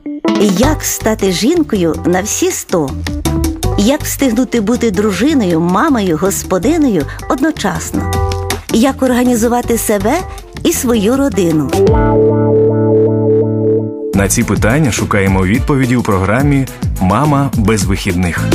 Як стати жінкою на всі 100? Як встигнути бути дружиною, мамою, господинею одночасно? Як організувати себе і свою родину? На ці питання шукаємо відповіді у програмі «Мама без вихідних».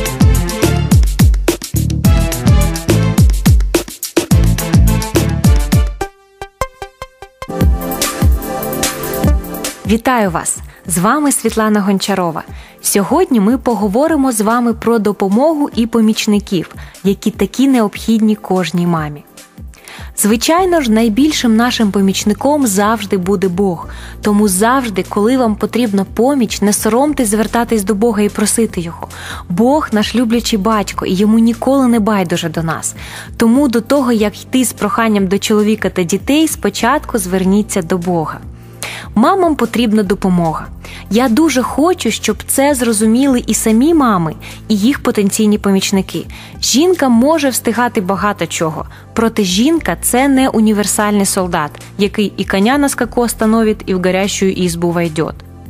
Вітаю вас! З вами Світлана Гончарова. Сьогодні ми поговоримо з вами про допомогу і помічників, які такі необхідні кожній мамі. Звичайно ж, найбільшим нашим помічником завжди буде Бог. Тому завжди, коли вам потрібна поміч, не соромтесь звертатись до Бога і просити Його. Бог – наш люблячий батько, і Йому ніколи не байдуже до нас. Тому до того, як йти з проханням до чоловіка та дітей, спочатку зверніться до Бога. Мамам потрібна допомога. Я дуже хочу, щоб це зрозуміли і самі мами, і їх потенційні помічники. Жінка може встигати багато чого, проте жінка – це не універсальний солдат, який і коня на скаку остановить, і в горящую избу войдет.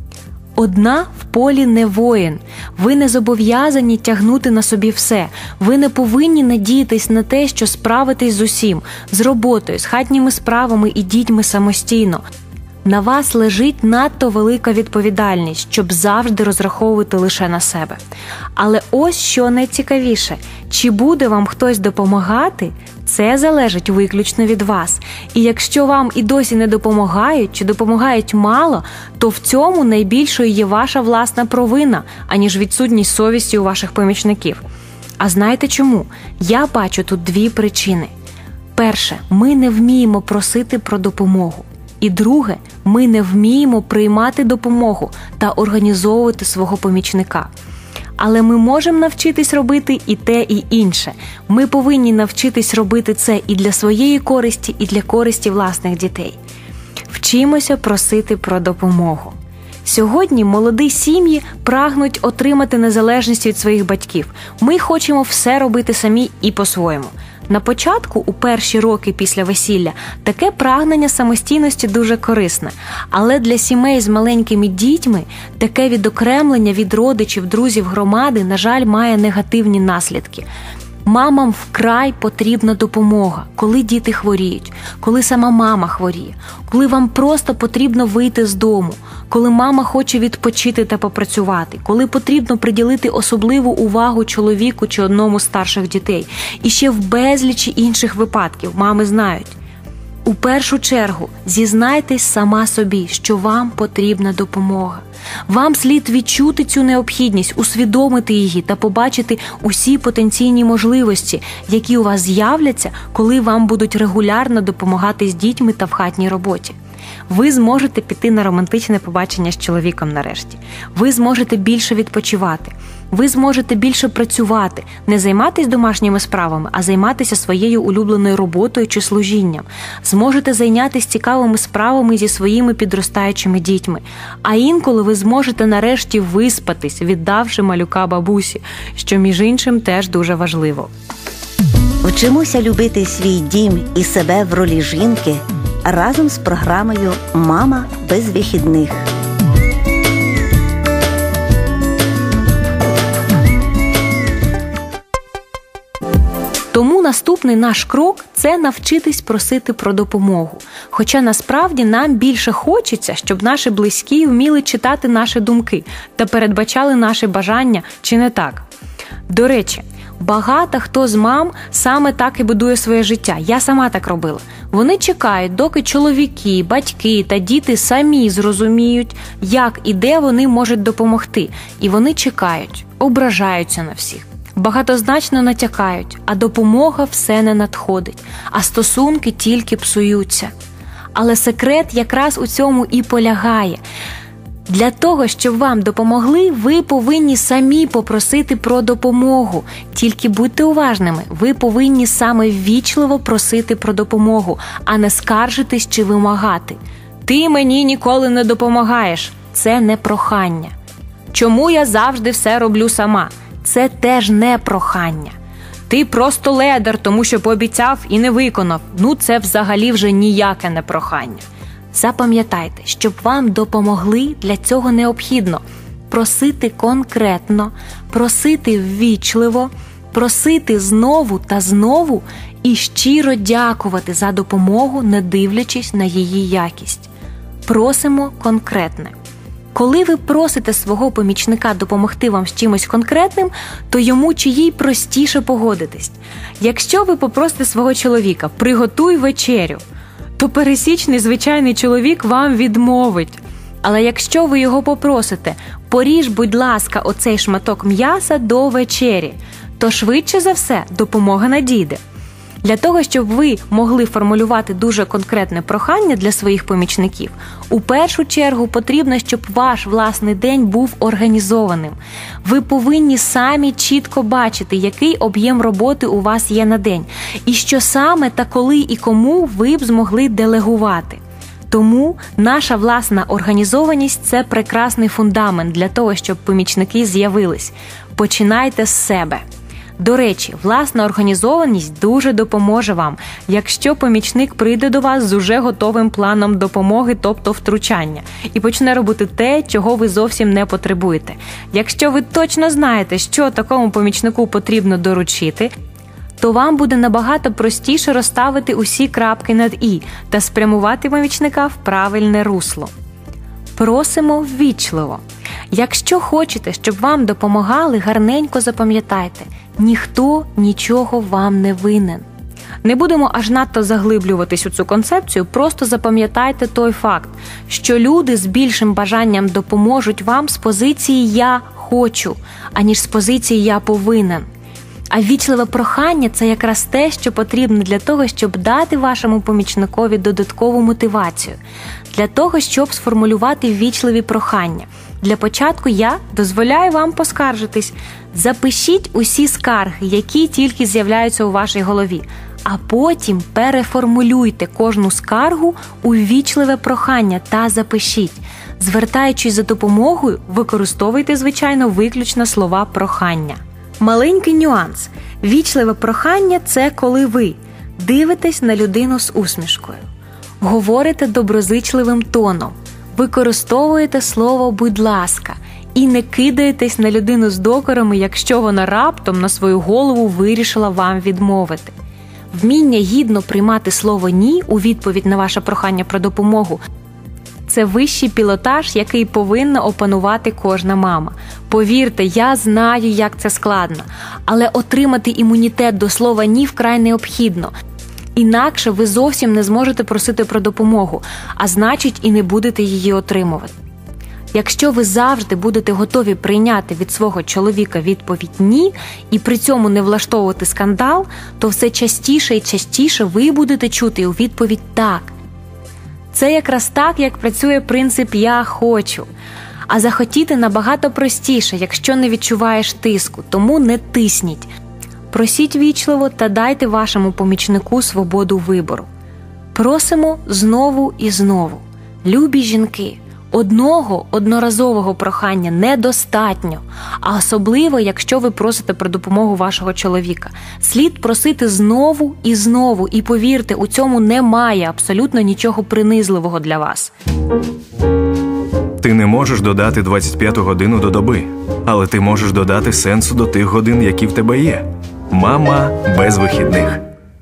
Одна в полі не воїн. Ви не зобов'язані тягнути на собі все. Ви не повинні надіятись на те, що справитесь з усім, з роботою, з хатніми справами і дітьми самостійно. На вас лежить надто велика відповідальність, щоб завжди розраховувати лише на себе. Але ось що найцікавіше. Чи буде вам хтось допомагати, це залежить виключно від вас. І якщо вам і досі не допомагають, чи допомагають мало, то в цьому найбільшою є ваша власна провина, аніж відсутність совісті у ваших помічників. А знаєте чому? Я бачу тут дві причини. Перше, ми не вміємо просити про допомогу. І друге, ми не вміємо приймати допомогу та організовувати свого помічника. Але ми можемо навчитись робити і те, і інше. Ми повинні навчитись робити це і для своєї користі, і для користі власних дітей. Вчимося просити про допомогу. Сьогодні молоді сім'ї прагнуть отримати незалежність від своїх батьків. Ми хочемо все робити самі і по-своєму. На початку, у перші роки після весілля, таке прагнення самостійності дуже корисне. Але для сімей з маленькими дітьми таке відокремлення від родичів, друзів, громади, на жаль, має негативні наслідки. Мамам вкрай потрібна допомога, коли діти хворіють, коли сама мама хворіє, коли вам просто потрібно вийти з дому, коли мама хоче відпочити та попрацювати, коли потрібно приділити особливу увагу чоловіку чи одному з старших дітей. І ще в безлічі інших випадків мами знають. У першу чергу зізнайтесь сама собі, що вам потрібна допомога. Вам слід відчути цю необхідність, усвідомити її та побачити усі потенційні можливості, які у вас з'являться, коли вам будуть регулярно допомагати з дітьми та в хатній роботі. Ви зможете піти на романтичне побачення з чоловіком нарешті. Ви зможете більше відпочивати. Ви зможете більше працювати, не займатися домашніми справами, а займатися своєю улюбленою роботою чи служінням. Зможете зайнятися цікавими справами зі своїми підростаючими дітьми. А інколи ви зможете нарешті виспатись, віддавши малюка бабусі, що, між іншим, теж дуже важливо. Вчимося любити свій дім і себе в ролі жінки разом з програмою «Мама без вихідних». Тому наступний наш крок – це навчитись просити про допомогу. Хоча насправді нам більше хочеться, щоб наші близькі вміли читати наші думки та передбачали наші бажання, чи не так? До речі, багато хто з мам саме так і будує своє життя. Я сама так робила. Вони чекають, доки чоловіки, батьки та діти самі зрозуміють, як і де вони можуть допомогти. І вони чекають, ображаються на всіх. Багатозначно натякають, а допомога все не надходить, а стосунки тільки псуються. Але секрет якраз у цьому і полягає. Для того, щоб вам допомогли, ви повинні самі попросити про допомогу. Тільки будьте уважними, ви повинні саме ввічливо просити про допомогу, а не скаржитись чи вимагати. «Ти мені ніколи не допомагаєш» – це не прохання. «Чому я завжди все роблю сама?» – це теж не прохання. «Ти просто ледар, тому що пообіцяв і не виконав» – це взагалі вже ніяке не прохання. Запам'ятайте, щоб вам допомогли, для цього необхідно просити конкретно, просити ввічливо, просити знову та знову і щиро дякувати за допомогу, не дивлячись на її якість. Просимо конкретне. Коли ви просите свого помічника допомогти вам з чимось конкретним, то йому чи їй простіше погодитись. Якщо ви попросите свого чоловіка «приготуй вечерю», то пересічний звичайний чоловік вам відмовить. Але якщо ви його попросите «поріж, будь ласка, оцей шматок м'яса до вечері», то швидше за все допомога надійде. Для того, щоб ви могли формулювати дуже конкретне прохання для своїх помічників, у першу чергу потрібно, щоб ваш власний день був організованим. Ви повинні самі чітко бачити, який об'єм роботи у вас є на день, і що саме та коли і кому ви б змогли делегувати. Тому наша власна організованість – це прекрасний фундамент для того, щоб помічники з'явились. Починайте з себе. До речі, власна організованість дуже допоможе вам, якщо помічник прийде до вас з уже готовим планом допомоги, тобто втручання, і почне робити те, чого ви зовсім не потребуєте. Якщо ви точно знаєте, що такому помічнику потрібно доручити, то вам буде набагато простіше розставити усі крапки над «і» та спрямувати помічника в правильне русло. Просимо ввічливо. Якщо хочете, щоб вам допомагали, гарненько запам'ятайте – ніхто нічого вам не винен. Не будемо аж надто заглиблюватись у цю концепцію, просто запам'ятайте той факт, що люди з більшим бажанням допоможуть вам з позиції «я хочу», аніж з позиції «я повинен». А ввічливе прохання – це якраз те, що потрібно для того, щоб дати вашому помічникові додаткову мотивацію, для того, щоб сформулювати ввічливі прохання. Для початку я дозволяю вам поскаржитись. Запишіть усі скарги, які тільки з'являються у вашій голові, а потім переформулюйте кожну скаргу у ввічливе прохання та запишіть. Звертаючись за допомогою, використовуйте, звичайно, виключно слова прохання. Маленький нюанс. Ввічливе прохання – це коли ви дивитесь на людину з усмішкою, говорите доброзичливим тоном, використовуєте слово «будь ласка» і не кидаєтесь на людину з докорами, якщо вона раптом на свою голову вирішила вам відмовити. Вміння гідно приймати слово «ні» у відповідь на ваше прохання про допомогу – це вищий пілотаж, який повинна опанувати кожна мама. Повірте, я знаю, як це складно, але отримати імунітет до слова «ні» вкрай необхідно. Інакше ви зовсім не зможете просити про допомогу, а значить і не будете її отримувати. Якщо ви завжди будете готові прийняти від свого чоловіка відповідь «ні» і при цьому не влаштовувати скандал, то все частіше і частіше ви будете чути у відповідь «так». Це якраз так, як працює принцип «я хочу». А захотіти набагато простіше, якщо не відчуваєш тиску, тому не тисніть. Просіть вічливо та дайте вашому помічнику свободу вибору. Просимо знову і знову. Любі жінки, одноразового прохання недостатньо, а особливо, якщо ви просите про допомогу вашого чоловіка. Слід просити знову і знову, і повірте, у цьому немає абсолютно нічого принизливого для вас. Ти не можеш додати 25-ту годину до доби, але ти можеш додати сенсу до тих годин, які в тебе є. Мама без вихідних.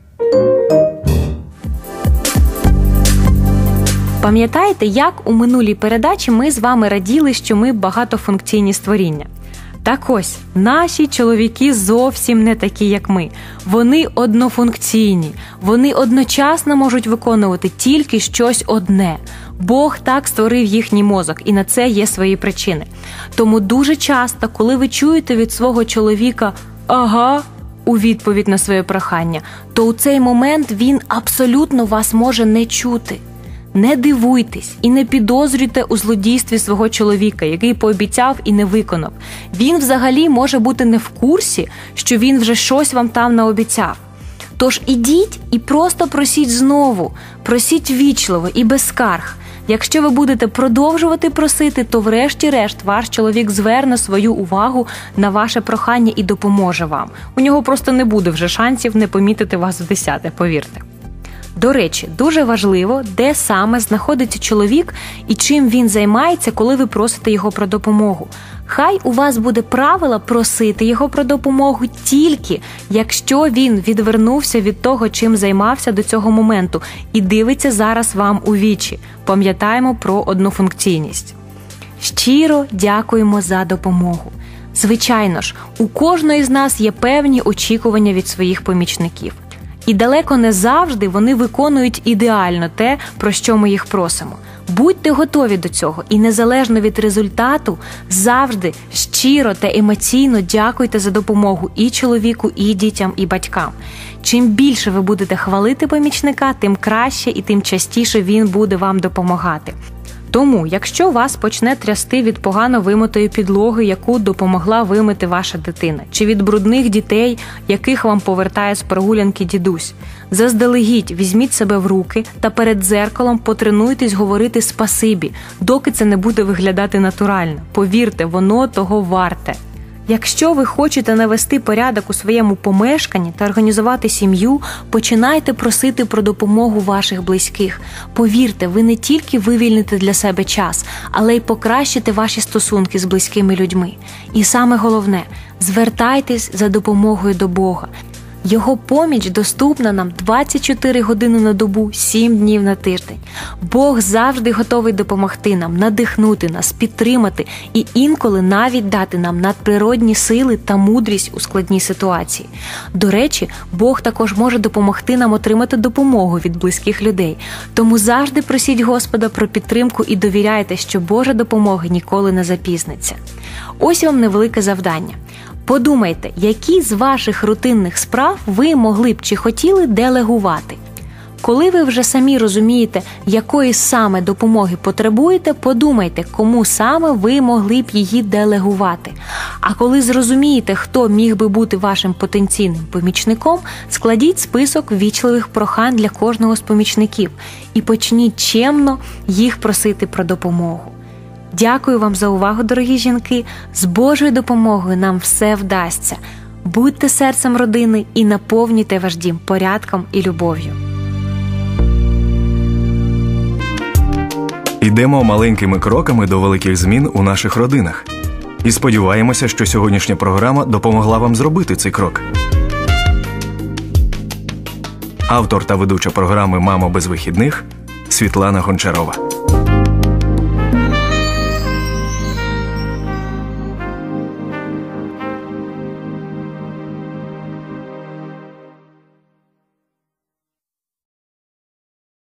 Пам'ятаєте, як у минулій передачі ми з вами раділи, що ми багатофункційні створіння? Так ось, наші чоловіки зовсім не такі, як ми. Вони однофункційні. Вони одночасно можуть виконувати тільки щось одне. Бог так створив їхній мозок, і на це є свої причини. Тому дуже часто, коли ви чуєте від свого чоловіка «ага» у відповідь на своє прохання, то у цей момент він абсолютно вас може не чути. Не дивуйтесь і не підозрюйте у злодійстві свого чоловіка, який пообіцяв і не виконав. Він взагалі може бути не в курсі, що він вже щось вам там наобіцяв. Тож ідіть і просто просіть знову, просіть ввічливо і без скарг. Якщо ви будете продовжувати просити, то врешті-решт ваш чоловік зверне свою увагу на ваше прохання і допоможе вам. У нього просто не буде вже шансів не помітити вас в 10-те, повірте. До речі, дуже важливо, де саме знаходиться чоловік і чим він займається, коли ви просите його про допомогу. Хай у вас буде правило просити його про допомогу тільки, якщо він відвернувся від того, чим займався до цього моменту, і дивиться зараз вам у вічі. Пам'ятаємо про однофункційність. Щиро дякуємо за допомогу. Звичайно ж, у кожної з нас є певні очікування від своїх помічників. І далеко не завжди вони виконують ідеально те, про що ми їх просимо. Будьте готові до цього і незалежно від результату завжди щиро та емоційно дякуйте за допомогу і чоловіку, і дітям, і батькам. Чим більше ви будете хвалити помічника, тим краще і тим частіше він буде вам допомагати. Тому, якщо вас почне трясти від погано вимитої підлоги, яку допомогла вимити ваша дитина, чи від брудних дітей, яких вам повертає з прогулянки дідусь, заздалегідь візьміть себе в руки та перед дзеркалом потренуйтесь говорити «спасибі», доки це не буде виглядати натурально. Повірте, воно того варте. Якщо ви хочете навести порядок у своєму помешканні та організувати сім'ю, починайте просити про допомогу ваших близьких. Повірте, ви не тільки вивільните для себе час, але й покращите ваші стосунки з близькими людьми. І саме головне – звертайтесь за допомогою до Бога. Його поміч доступна нам 24 години на добу, 7 днів на тиждень. Бог завжди готовий допомогти нам, надихнути нас, підтримати і інколи навіть дати нам надприродні сили та мудрість у складній ситуації. До речі, Бог також може допомогти нам отримати допомогу від близьких людей. Тому завжди просіть Господа про підтримку і довіряйте, що Божа допомога ніколи не запізниться. Ось вам невелике завдання. Подумайте, які з ваших рутинних справ ви могли б чи хотіли делегувати. Коли ви вже самі розумієте, якої саме допомоги потребуєте, подумайте, кому саме ви могли б її делегувати. А коли зрозумієте, хто міг би бути вашим потенційним помічником, складіть список ввічливих прохань для кожного з помічників і почніть чемно їх просити про допомогу. Дякую вам за увагу, дорогі жінки. З Божою допомогою нам все вдасться. Будьте серцем родини і наповнюйте ваш дім порядком і любов'ю. Йдемо маленькими кроками до великих змін у наших родинах. І сподіваємося, що сьогоднішня програма допомогла вам зробити цей крок. Автор та ведуча програми «Мамо без вихідних» Світлана Гончарова.